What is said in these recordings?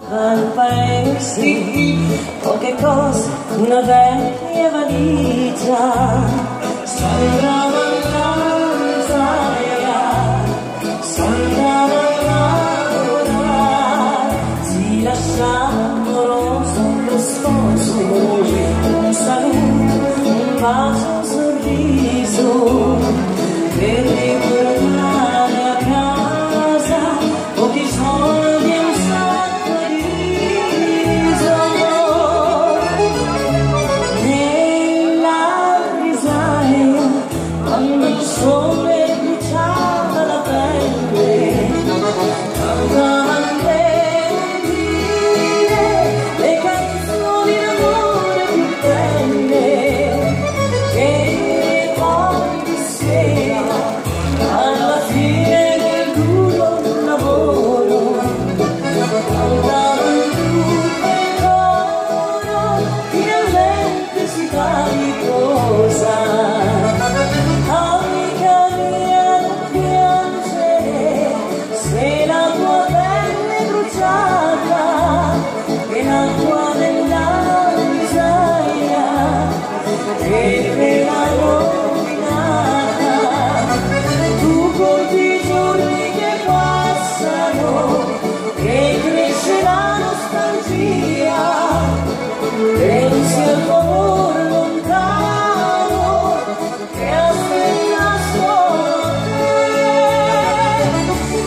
Al paese, poche cose, una vecchia valigia, sembrava andava a lavorare, si lasciava amoroso lo sforzo, un saluto, un bacio, un sorriso, per ritornare a casa, pochi soldi e un sacco di riso, nella risaia, quando il sole bruciava la pelle, cantavano le canzoni d'amore più belle, che poi di sera, alla fine del duro lavoro, cantavano tutte in coro, finalmente si fa riposa. Amica mia, non piangere, se la tua pelle è bruciata, e l'acqua della risaia, che te l'ha rovinata. Tu conti i giorni che passano, che cresce la nostalgia, pensi al tuo amore lontano, che aspetta solo te.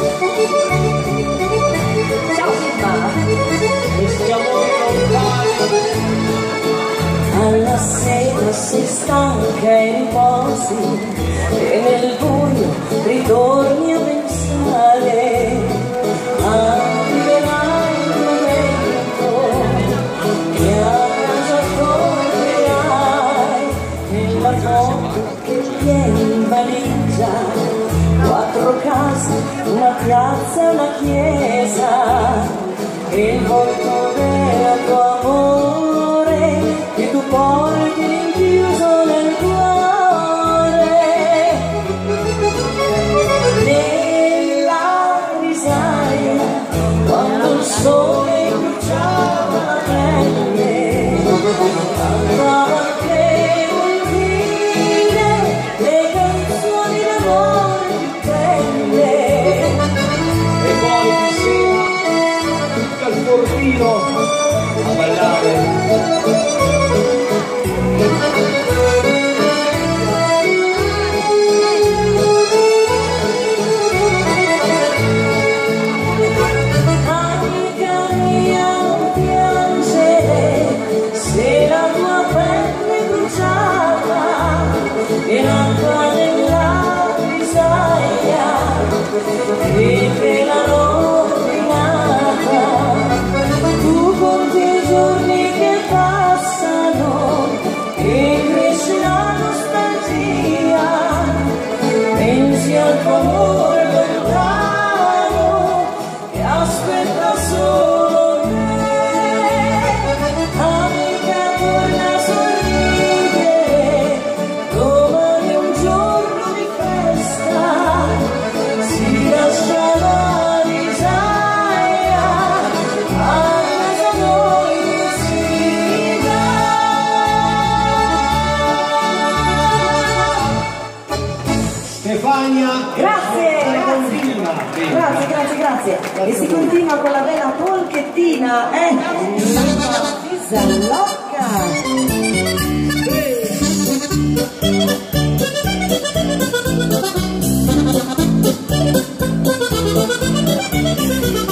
Ciao Simba! Questi amori lontani. Alla sera sei stanca e riposi, e nel buio ritorni a pensare, arriverai il momento che a casa tornerai, nella foto che tieni in valigia, 4 case, una piazza e una chiesa, e il volto del tuo amore che tu porti rinchiuso nel cuore, nella risaia, quando il sole bruciava la pelle, cantava anche vuol dire le canzoni d'amore più belle, E poi di sera tutto il portino a ballare. amica mia, non piangere, se la tua pelle è bruciata, e l'acqua della risaia, che te l'ha rovinata. Tu conti i giorni che passano, e cresce la nostalgia, pensi al tuo amore lontano, che aspetta solo te. Amica, torna a sorridere, domani è un giorno di festa, si lascia la risaia, a casa noi si va. Stefania, Grazie ragazzi, grazie. E si continua con la bella polchettina, Zallocca.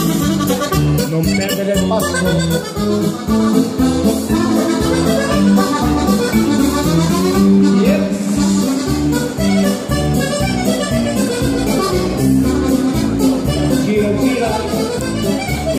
non perdere il passo.